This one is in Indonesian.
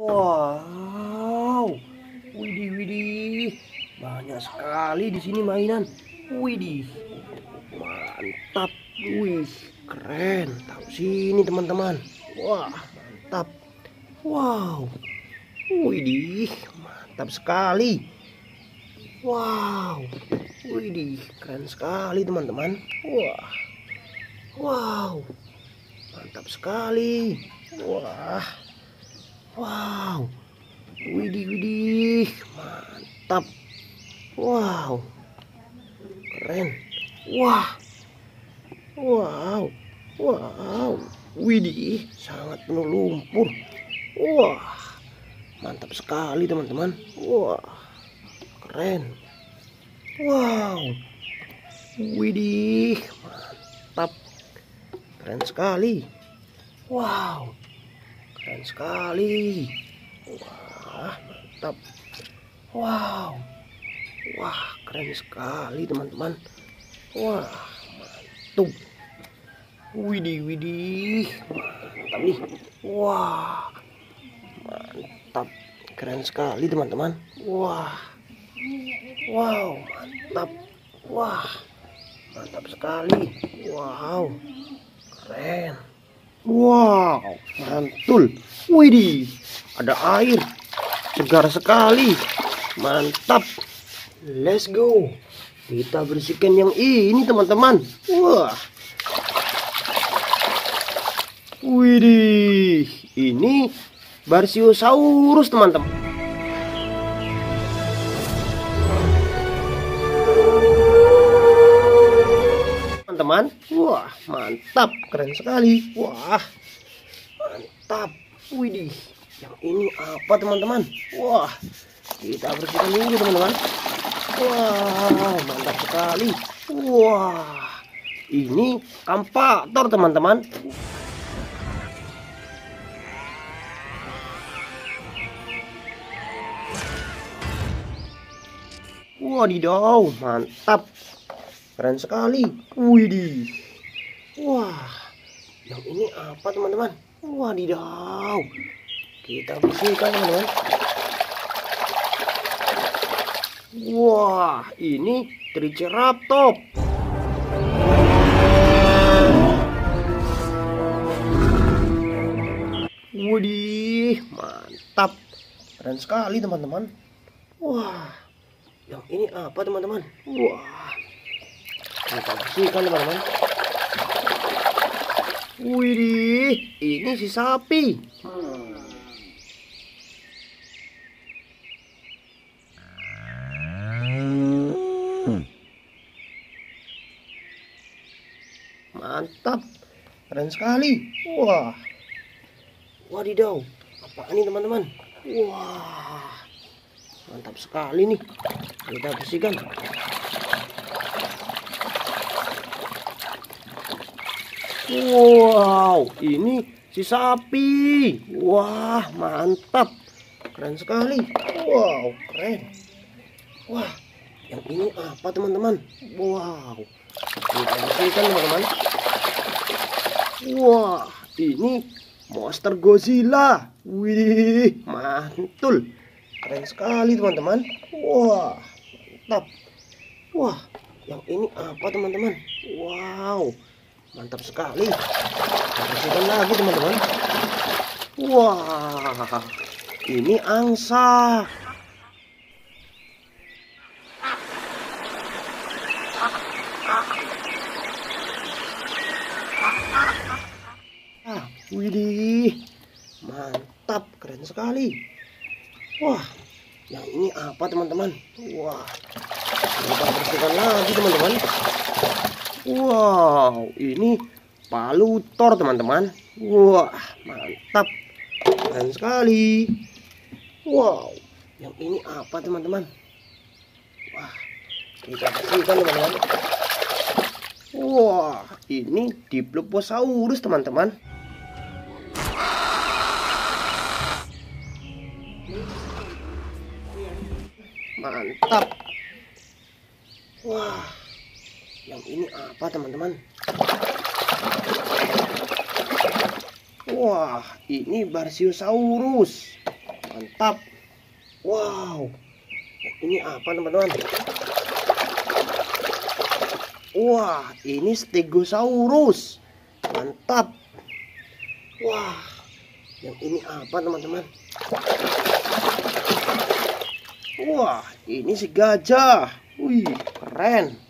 Wow, widih, widih, banyak sekali di sini mainan. Widih, mantap, wih, keren. Tahu sini teman-teman. Wah, mantap. Wow, widih, mantap sekali. Wow, widih, keren sekali teman-teman. Wah, wow, mantap sekali. Wah, wow. Widih, widih, mantap. Wow, keren. Wah, wow, wow. Widih, sangat penuh lumpur. Wah, mantap sekali teman-teman. Wah, keren. Wow, widih, mantap. Keren sekali. Wow, keren sekali. Wah, mantap. Wow, wah, keren sekali teman-teman. Wah, mantap. Widih, widih, mantap nih. Wah, mantap. Keren sekali teman-teman. Wah, wow, mantap. Wah, mantap sekali. Wow, keren. Wow, mantul. Widih, ada air. Segar sekali. Mantap. Let's go. Kita bersihkan yang ini teman-teman. Wah. Widih, ini Barsiosaurus teman-teman. Teman-teman, wah, mantap, keren sekali. Wah, mantap. Widih, yang ini apa teman-teman? Wah, kita bersihkan dulu teman-teman. Wah, mantap sekali. Wah, ini kampator teman-teman. Wadidaw, mantap, keren sekali. Widih, wah, yang ini apa teman-teman? Wadidaw, kita bersihkan teman-teman. Wah, ini Triceratops. Widih, mantap, keren sekali teman-teman. Wah, yang ini apa teman-teman? Wah, kita bersihkan teman-teman. Widih, ini si sapi. Mantap, keren sekali. Wah, wadidaw, apa ini teman-teman? Wah, mantap sekali nih. Kita bersihkan. Wow, ini si sapi. Wah, mantap, keren sekali. Wow, keren. Wah, yang ini apa teman-teman? Wow, kita bersihkan teman-teman. Wah, ini monster Godzilla. Wih, mantul, keren sekali teman-teman. Wah, mantap. Wah, yang ini apa teman-teman? Wow, mantap sekali. Bersihkan lagi teman-teman. Wah, ini angsa. Widih, mantap, keren sekali. Wah, yang ini apa teman-teman? Wah, kita bersihkan lagi teman-teman. Wow, ini palutor teman-teman. Wah, mantap, keren sekali. Wow, yang ini apa teman-teman? Wah, kita bersihkan teman-teman. Wah, ini Diploposaurus teman-teman. Mantap. Wah, yang ini apa teman-teman? Wah, ini Barsiosaurus. Mantap. Wow. Ini apa teman-teman? Wah, ini Stegosaurus. Mantap. Wah, yang ini apa teman-teman? Wah, ini si gajah. Wih, keren.